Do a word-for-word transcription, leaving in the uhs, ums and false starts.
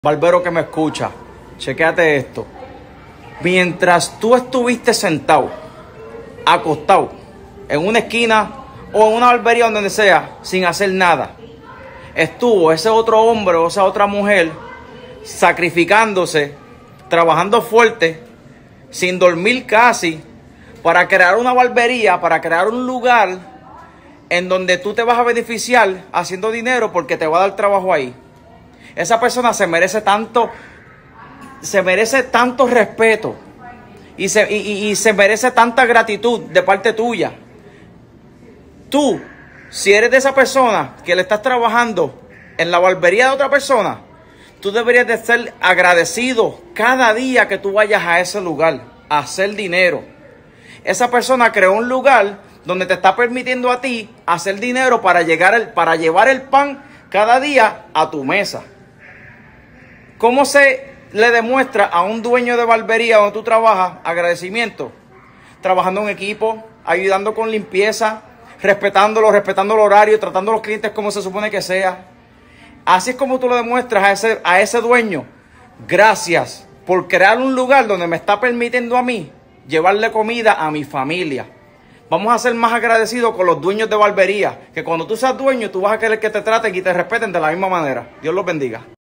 Barbero que me escucha, chequéate esto. Mientras tú estuviste sentado, acostado, en una esquina o en una barbería donde sea, sin hacer nada, estuvo ese otro hombre o esa otra mujer sacrificándose, trabajando fuerte, sin dormir casi, para crear una barbería, para crear un lugar en donde tú te vas a beneficiar haciendo dinero porque te va a dar trabajo ahí. Esa persona se merece tanto, se merece tanto respeto y se, y, y, y se merece tanta gratitud de parte tuya. Tú, si eres de esa persona que le estás trabajando en la barbería de otra persona, tú deberías de ser agradecido cada día que tú vayas a ese lugar a hacer dinero. Esa persona creó un lugar donde te está permitiendo a ti hacer dinero para, llegar el, para llevar el pan cada día a tu mesa. ¿Cómo se le demuestra a un dueño de barbería donde tú trabajas agradecimiento? Trabajando en equipo, ayudando con limpieza, respetándolo, respetando el horario, tratando a los clientes como se supone que sea. Así es como tú lo demuestras a ese, a ese dueño. Gracias por crear un lugar donde me está permitiendo a mí llevarle comida a mi familia. Vamos a ser más agradecidos con los dueños de barbería, que cuando tú seas dueño, tú vas a querer que te traten y te respeten de la misma manera. Dios los bendiga.